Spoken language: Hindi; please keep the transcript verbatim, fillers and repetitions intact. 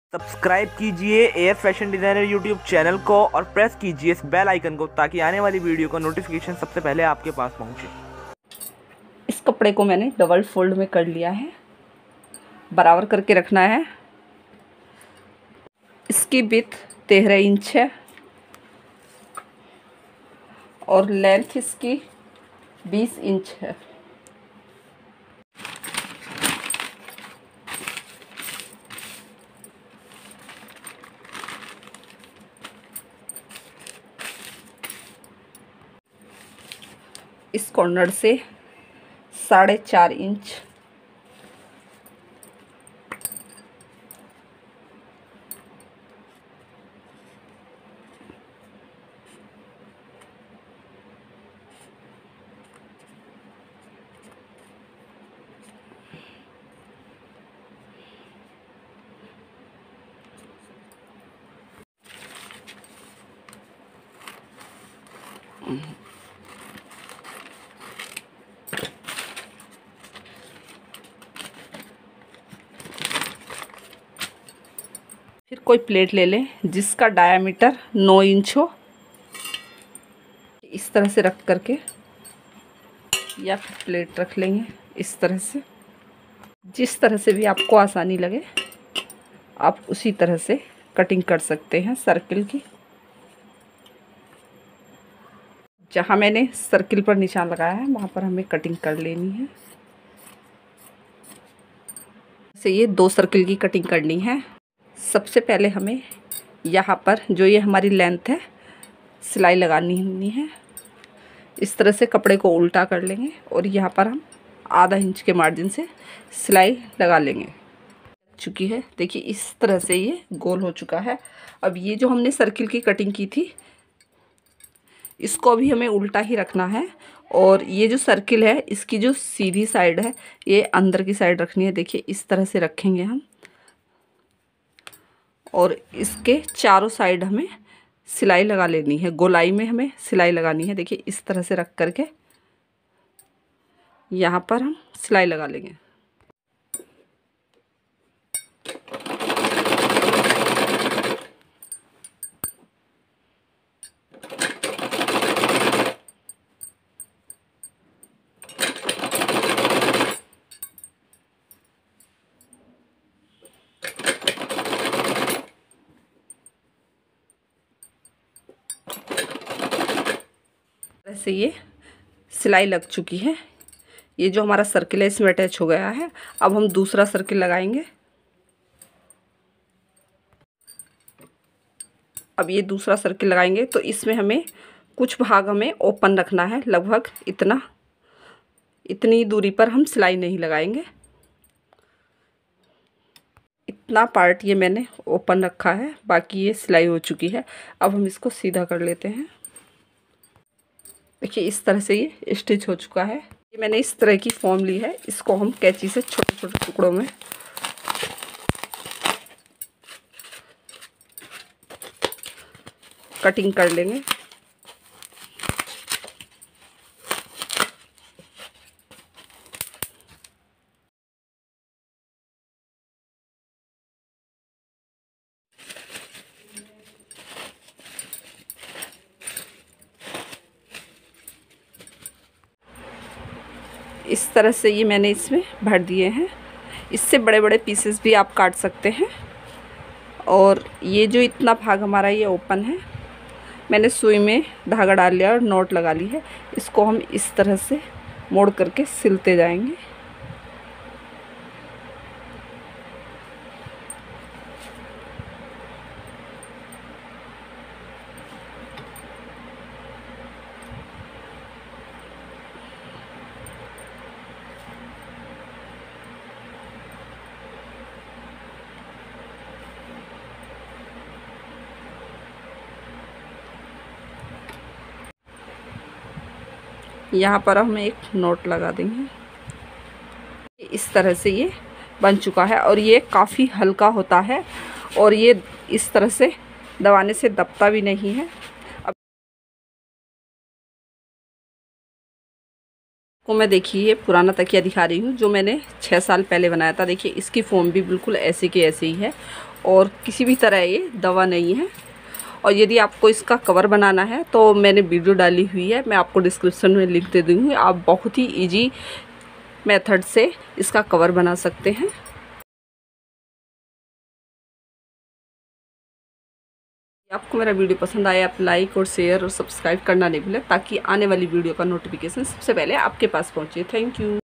सब्सक्राइब कीजिए air fashion designer YouTube channel को और प्रेस कीजिए इस बेल आइकन को ताकि आने वाली वीडियो का नोटिफिकेशन सबसे पहले आपके पास पहुंचे। इस कपड़े को मैंने डबल फोल्ड में कर लिया है, बराबर करके रखना है। इसकी विड्थ तेरह इंच है और लेंथ इसकी बीस इंच है। इस कॉर्नर से साढ़े चार इंच फिर कोई प्लेट ले लें जिसका डायामीटर नौ इंच हो। इस तरह से रख करके या फिर प्लेट रख लेंगे इस तरह से। जिस तरह से भी आपको आसानी लगे आप उसी तरह से कटिंग कर सकते हैं सर्किल की। जहाँ मैंने सर्किल पर निशान लगाया है वहाँ पर हमें कटिंग कर लेनी है। से ये दो सर्किल की कटिंग करनी है। सबसे पहले हमें यहाँ पर जो ये हमारी लेंथ है सिलाई लगानी है। इस तरह से कपड़े को उल्टा कर लेंगे और यहाँ पर हम आधा इंच के मार्जिन से सिलाई लगा लेंगे। चुकी है, देखिए इस तरह से ये गोल हो चुका है। अब ये जो हमने सर्किल की कटिंग की थी इसको भी हमें उल्टा ही रखना है और ये जो सर्किल है इसकी जो सीधी साइड है ये अंदर की साइड रखनी है। देखिए इस तरह से रखेंगे हम और इसके चारों साइड हमें सिलाई लगा लेनी है। गोलाई में हमें सिलाई लगानी है। देखिए इस तरह से रख करके यहाँ पर हम सिलाई लगा लेंगे। से ये सिलाई लग चुकी है। ये जो हमारा सर्किल है इसमें अटैच हो गया है। अब हम दूसरा सर्किल लगाएंगे। अब ये दूसरा सर्किल लगाएंगे तो इसमें हमें कुछ भाग हमें ओपन रखना है। लगभग इतना इतनी दूरी पर हम सिलाई नहीं लगाएंगे। इतना पार्ट ये मैंने ओपन रखा है, बाकी ये सिलाई हो चुकी है। अब हम इसको सीधा कर लेते हैं। देखिए इस तरह से ये स्टिच हो चुका है। ये मैंने इस तरह की फॉर्म ली है। इसको हम कैंची से छोटे छोटे टुकड़ों में कटिंग कर लेंगे। इस तरह से ये मैंने इसमें भर दिए हैं। इससे बड़े बड़े पीसेस भी आप काट सकते हैं। और ये जो इतना भाग हमारा ये ओपन है मैंने सुई में धागा डाल लिया और नॉट लगा ली है। इसको हम इस तरह से मोड़ करके सिलते जाएंगे। यहाँ पर हम एक नोट लगा देंगे। इस तरह से ये बन चुका है और ये काफ़ी हल्का होता है और ये इस तरह से दबाने से दबता भी नहीं है। अब को मैं देखिए पुराना तकिया दिखा रही हूँ जो मैंने छः साल पहले बनाया था। देखिए इसकी फॉर्म भी बिल्कुल ऐसे की ऐसे ही है और किसी भी तरह ये दवा नहीं है। और यदि आपको इसका कवर बनाना है तो मैंने वीडियो डाली हुई है, मैं आपको डिस्क्रिप्शन में लिंक दे दूँगी। आप बहुत ही इजी मेथड से इसका कवर बना सकते हैं। आपको मेरा वीडियो पसंद आया आप लाइक और शेयर और सब्सक्राइब करना नहीं भूलें, ताकि आने वाली वीडियो का नोटिफिकेशन सबसे पहले आपके पास पहुंचे। Thank you.